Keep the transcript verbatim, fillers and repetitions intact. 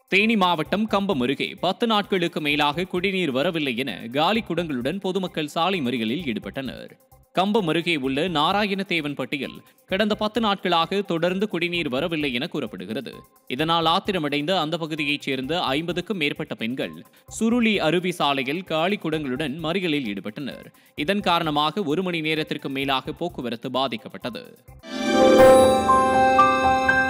தேனி மாவட்டம் கம்பம் அருகே பத்து நாட்களுக்கு மேலாக குடிநீர் வரவில்லை என காலி குடங்களுடன் பொதுமக்கள் சாலை மறியலில் ஈடுபட்டனர். கம்பம் அருகே உள்ள நாராயணதேவன்பட்டியில் கடந்த பத்து நாட்களாக தொடர்ந்து குடிநீர் வரவில்லை என கூறப்படுகிறது. இதனால் ஆத்திரமடைந்த அந்த பகுதியைச் சேர்ந்த ஐம்பதுக்கும் மேற்பட்ட பெண்கள் சுருளி அருவி சாலையில் காலி குடங்களுடன் மறியலில் ஈடுபட்டனர். இதன் காரணமாக ஒரு மணி நேரத்திற்கு மேலாக போக்குவரத்து பாதிக்கப்பட்டது.